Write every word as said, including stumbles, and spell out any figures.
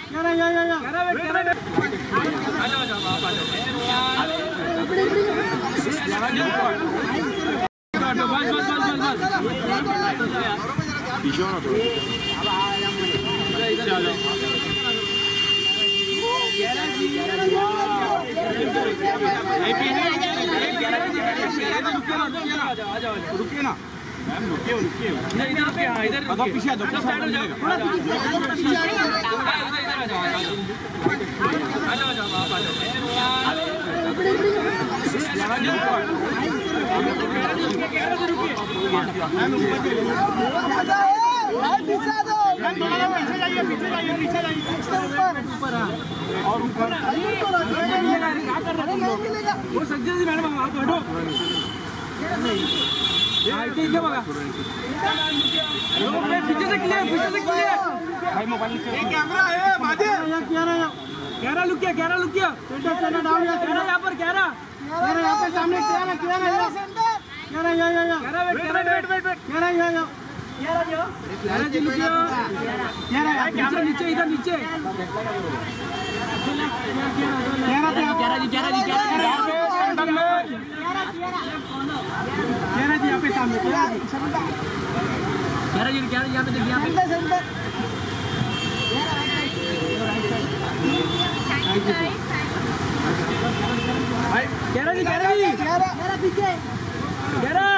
कैरा या या या कैरा वेट कैरा वेट आ जाओ जाओ आप आ जाओ बस बस बस बस पीछे ना थोड़ा इधर आ जाओ कैरा जी कैरा जी आई पी है कैरा जी आ जाओ आ जाओ रुकिए ना मैम रुकिए रुकिए इधर इधर रुकिए हां इधर रुकिए पीछे आ जाओ साइड हो जाओ थोड़ा पीछे इधर इधर आ जाओ आ जाओ आ जाओ आप आ जाओ मैम ऊपर पीछे आ जाओ पीछे जाइए पीछे जाइए पीछे जाइए ऊपर ऊपर और ऊपर क्या कर रहे हो तुम लोग वो सज्जन जी मैडम आप हटो आईटी इधर बघा लोग पीछे से क्लियर पीछे से क्लियर भाई मोबाइल से ये कैमरा है बाजे कैरा कैरा लुक किया कैरा लुक किया सेंटर सेंटर डाउन या कैरा यहां पर कैरा कैरा यहां पे सामने कैरा कैरा सेंटर कैरा या या या कैरा वेट कैरा वेट वेट वेट कैरा या या कैरा जो कैरा जी लुक किया कैरा कैमरा नीचे इधर नीचे कैरा कैरा जी कैरा जी कैरा सेंटर में कैरा जी यहाँ पे सामने कैरा जी कैरा जी कैरा यहाँ पे देखिए यहाँ पे कैरा जी कैरा जी कैरा पीछे कैरा